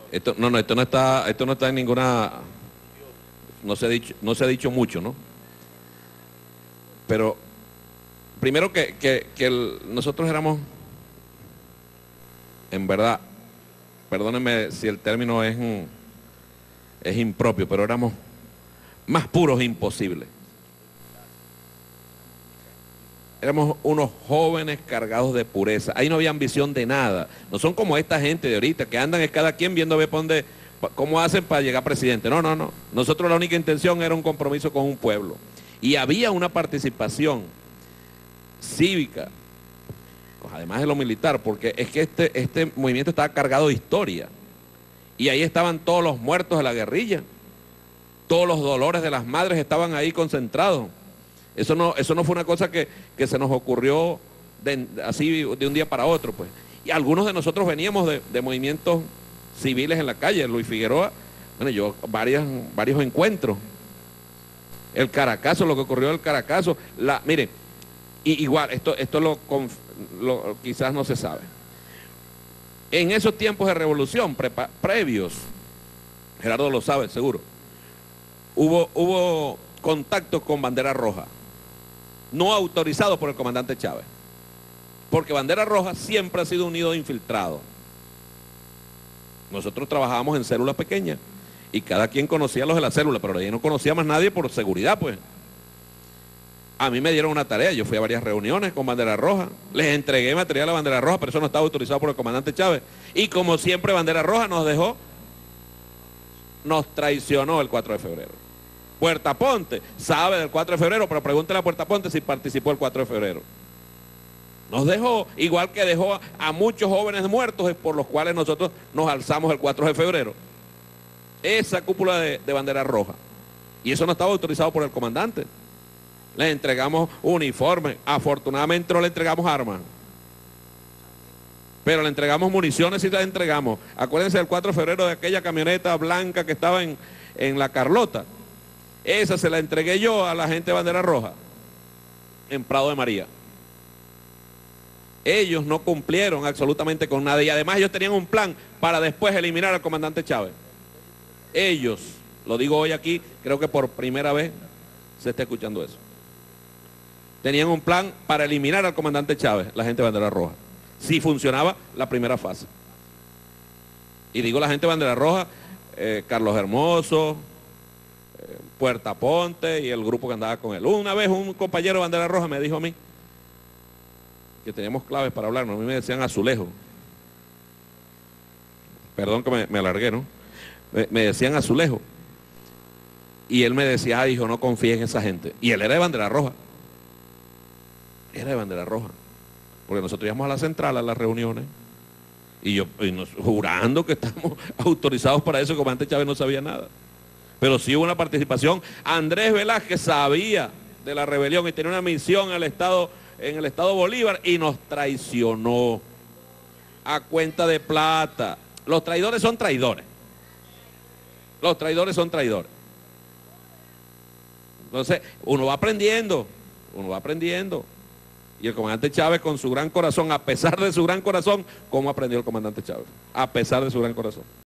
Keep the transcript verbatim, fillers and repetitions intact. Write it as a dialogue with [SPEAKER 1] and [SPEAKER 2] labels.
[SPEAKER 1] Esto, no, no, esto no está, esto no está en ninguna, no se ha dicho, no se ha dicho mucho, ¿no? Pero primero que, que, que el, nosotros éramos, en verdad, perdónenme si el término es, es impropio, pero éramos más puros imposibles. Éramos unos jóvenes cargados de pureza. Ahí no había ambición de nada. No son como esta gente de ahorita que andan es cada quien viendo a ver por dónde, cómo hacen para llegar presidente. No, no, no. Nosotros la única intención era un compromiso con un pueblo. Y había una participación cívica, pues además de lo militar, porque es que este, este movimiento estaba cargado de historia. Y ahí estaban todos los muertos de la guerrilla. Todos los dolores de las madres estaban ahí concentrados. Eso no, eso no fue una cosa que, que se nos ocurrió de, así de un día para otro, pues. Y algunos de nosotros veníamos de, de movimientos civiles en la calle. Luis Figueroa, bueno, yo varias, varios encuentros. El Caracazo, lo que ocurrió en el Caracazo. La, mire, y, igual, esto, esto lo, lo, quizás no se sabe. En esos tiempos de revolución, prepa, previos, Gerardo lo sabe, seguro, hubo, hubo contactos con Bandera Roja, no autorizados por el comandante Chávez, porque Bandera Roja siempre ha sido un nido de infiltrado. Nosotros trabajábamos en células pequeñas y cada quien conocía a los de la célula, pero ahí no conocía más nadie por seguridad, pues. A mí me dieron una tarea, yo fui a varias reuniones con Bandera Roja, les entregué material a Bandera Roja, pero eso no estaba autorizado por el comandante Chávez. Y como siempre Bandera Roja nos dejó, nos traicionó el cuatro de febrero. Puerta Ponte sabe del cuatro de febrero, pero pregúntele a Puerta Ponte si participó el cuatro de febrero. Nos dejó, igual que dejó a, a muchos jóvenes muertos por los cuales nosotros nos alzamos el cuatro de febrero. Esa cúpula de, de Bandera Roja. Y eso no estaba autorizado por el comandante. Le entregamos uniformes, afortunadamente no le entregamos armas. Pero le entregamos municiones y le entregamos. Acuérdense del cuatro de febrero de aquella camioneta blanca que estaba en, en La Carlota. Esa se la entregué yo a la gente de Bandera Roja, en Prado de María. Ellos no cumplieron absolutamente con nada y además ellos tenían un plan para después eliminar al comandante Chávez. Ellos, lo digo hoy aquí, creo que por primera vez se está escuchando eso. Tenían un plan para eliminar al comandante Chávez, la gente de Bandera Roja, si funcionaba la primera fase. Y digo la gente de Bandera Roja, eh, Carlos Hermoso, Puerta Ponte y el grupo que andaba con él. Una vez un compañero de Bandera Roja me dijo a mí que teníamos claves para hablarnos. A mí me decían Azulejo. Perdón que me, me alargué, ¿no? Me, me decían Azulejo. Y él me decía, ah, hijo, no confíes en esa gente. Y él era de Bandera Roja. Era de Bandera Roja. Porque nosotros íbamos a la central, a las reuniones. Y yo, y nos, jurando que estamos autorizados para eso, el comandante Chávez no sabía nada. Pero sí hubo una participación. Andrés Velázquez sabía de la rebelión y tenía una misión en el estado, en el estado Bolívar y nos traicionó a cuenta de plata. Los traidores son traidores. Los traidores son traidores. Entonces, uno va aprendiendo, uno va aprendiendo. Y el comandante Chávez con su gran corazón, a pesar de su gran corazón, ¿cómo aprendió el comandante Chávez? A pesar de su gran corazón.